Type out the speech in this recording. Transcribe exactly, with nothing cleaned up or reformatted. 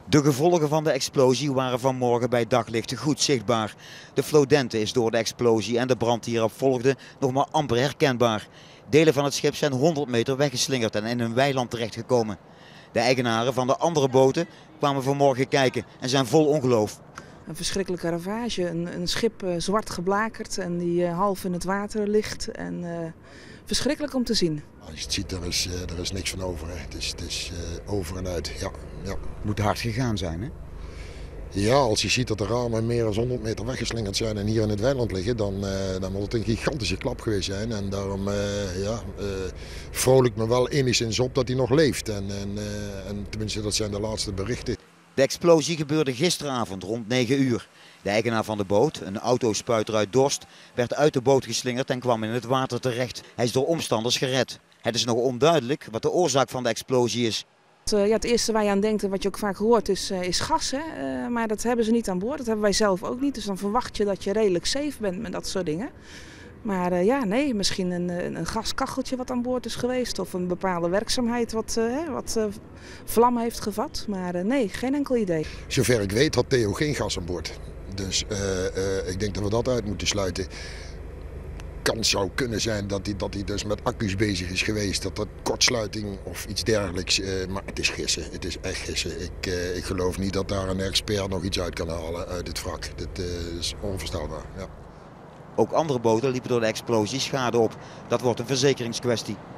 De gevolgen van de explosie waren vanmorgen bij daglicht goed zichtbaar. De Flodente is door de explosie en de brand die erop volgde nog maar amper herkenbaar. Delen van het schip zijn honderd meter weggeslingerd en in een weiland terechtgekomen. De eigenaren van de andere boten kwamen vanmorgen kijken en zijn vol ongeloof. Een verschrikkelijke ravage, een, een schip uh, zwart geblakerd en die uh, half in het water ligt. En, uh, verschrikkelijk om te zien. Als je het ziet, er is, uh, er is niks van over. Hè. Het is, het is uh, over en uit. Ja, ja. Moet hard gegaan zijn, hè? Ja, als je ziet dat de ramen meer dan honderd meter weggeslingerd zijn en hier in het weiland liggen, dan, uh, dan moet het een gigantische klap geweest zijn. En daarom uh, ja, uh, vrolijk me wel enigszins op dat hij nog leeft. En, en, uh, en tenminste, dat zijn de laatste berichten. De explosie gebeurde gisteravond rond negen uur. De eigenaar van de boot, een autospuiter uit Dorst, werd uit de boot geslingerd en kwam in het water terecht. Hij is door omstanders gered. Het is nog onduidelijk wat de oorzaak van de explosie is. Ja, het eerste waar je aan denkt en wat je ook vaak hoort is, uh, is gas. Hè? Uh, maar dat hebben ze niet aan boord. Dat hebben wij zelf ook niet. Dus dan verwacht je dat je redelijk safe bent met dat soort dingen. Maar uh, ja, nee, misschien een, een gaskacheltje wat aan boord is geweest. Of een bepaalde werkzaamheid wat, uh, wat uh, vlam heeft gevat. Maar uh, nee, geen enkel idee. Zover ik weet had Theo geen gas aan boord. Dus uh, uh, ik denk dat we dat uit moeten sluiten. Kans zou kunnen zijn dat hij, dat hij dus met accu's bezig is geweest, dat dat kortsluiting of iets dergelijks, uh, maar het is gissen, het is echt gissen. Ik, uh, ik geloof niet dat daar een expert nog iets uit kan halen uit het wrak. Dat uh, is onvoorstelbaar. Ja. Ook andere boten liepen door de explosie schade op. Dat wordt een verzekeringskwestie.